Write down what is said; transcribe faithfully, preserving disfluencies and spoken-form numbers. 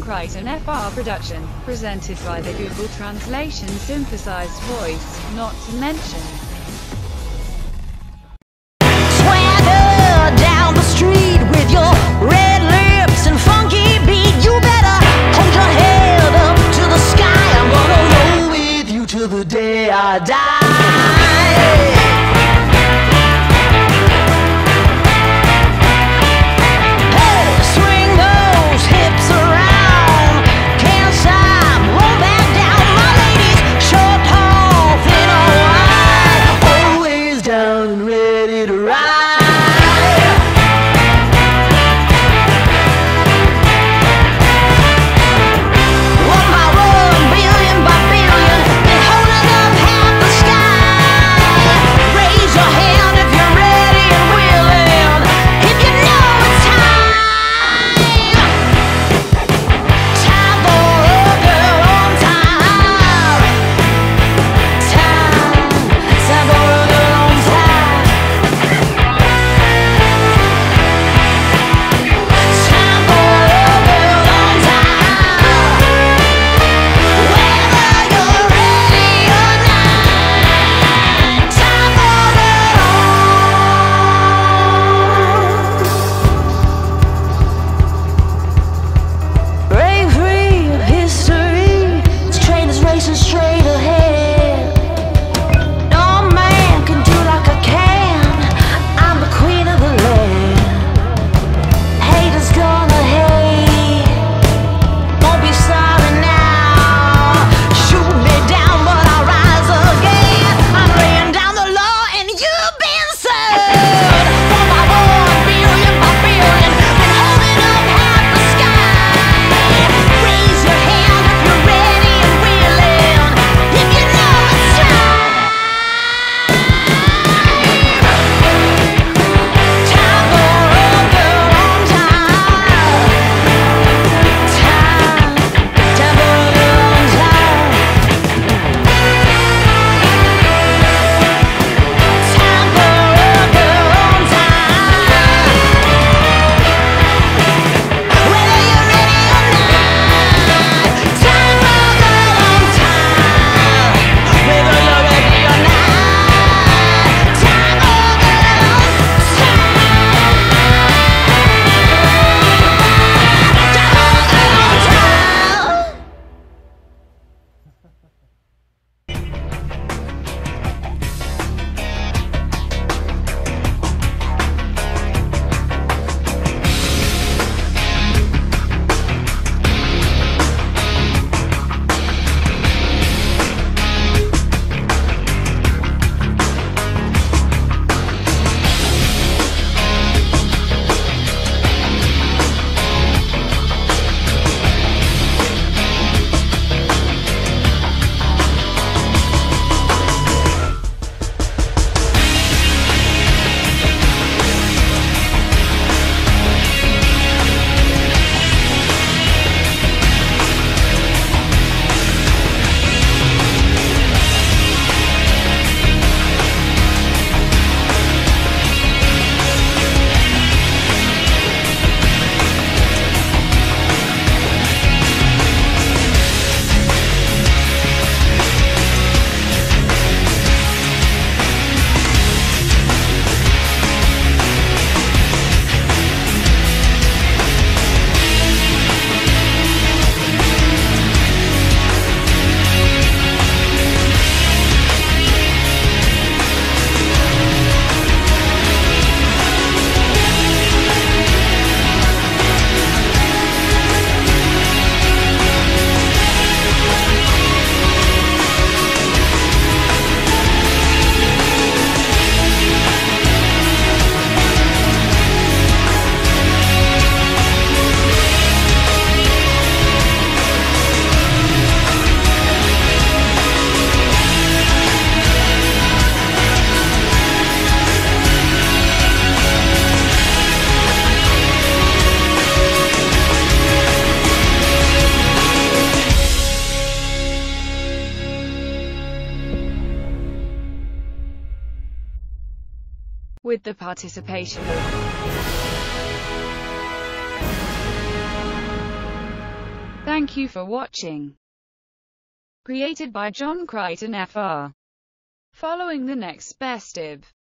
Crichton F R production, presented by the Google Translation synthesized voice, not to mention Swagger down the street with your red lips and funky beat. You better hold your head up to the sky. I'm gonna roll with you till the day I die. with the participation of Thank you for watching. Created by John Crichton F R. Following the next best ib.